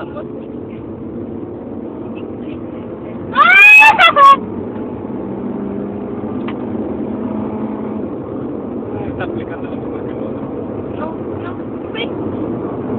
Vamos. Está aplicando la misma que el otro. No, no, sí.